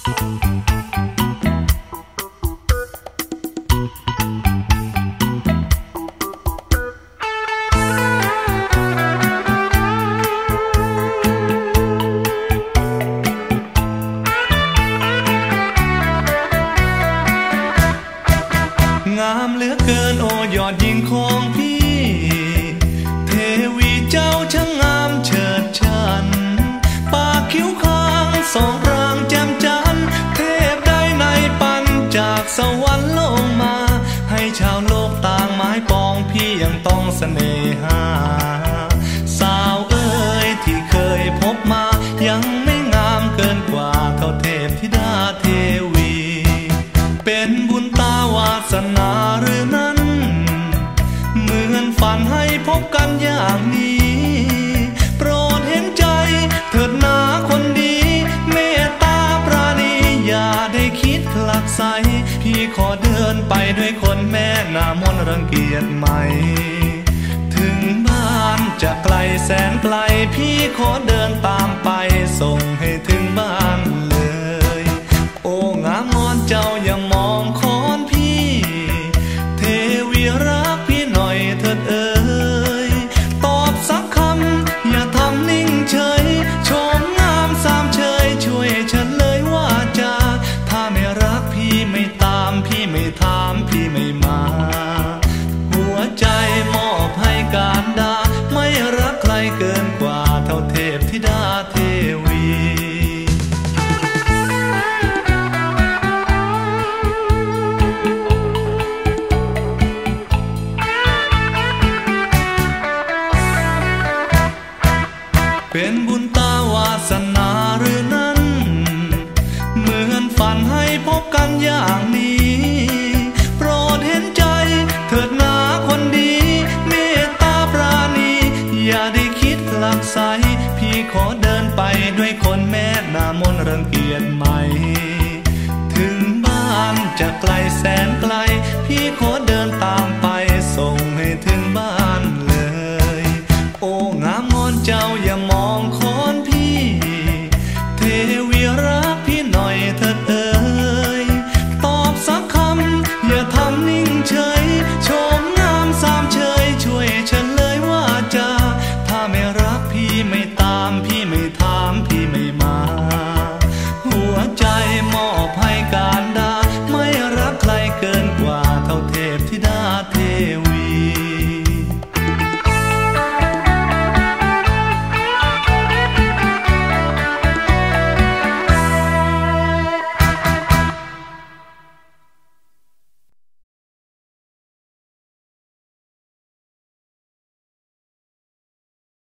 งามเหลือเกินโอยอดยิ่งของพี่เทวีเจ้าช่างงามเฉิดฉันปากคิ้วข้างสองรางแจ่มจันทร์เทพใดในปันจากสวรรค์ลงมาให้ชาวโลกต่างหมายปองพี่ยังต้องเสน่หาสาวเอ๋ยที่เคยพบมายังไม่งามเกินกว่าเท่าเทพธิดาเทวีเป็นบุญตาวาสนาหรือนั้นเหมือนฝันให้พบกันอย่างนี้โปรดเห็นใจเถิดนาคนดีเมตตาปราณีอย่าได้คิดผลักไสพี่ขอเดินไปด้วยคนแม่หน้ามนต์รังเกียจไหมถึงบ้านจะไกลแสนไกลพี่ขอเดินตามไปส่งให้ถึงบ้านเลยโอ้งามงอนเจ้าอย่ามองคอนพี่เทวีรักพี่หน่อยเถิดเอ่ยตอบสักคำอย่าทำนิ่งเฉยชมงามสามเชยช่วยฉันเลยว่าจะถ้าไม่รักพี่ไม่ตามพี่ไม่ถามพี่ไม่มาหัวใจมอบให้การดาไม่รักใครเกินกว่าเท่าเทพธิดาเทวีเป็นบุญตาวาสนาหรือนั้นเหมือนฝันให้พบกันอย่างนี้โปรดเห็นใจเถิดนาคนดีเมตตาปราณีอย่าได้คิดผลักไสพี่ขอเดินไปด้วยคนแม่หน้ามนต์รังเกียจไหม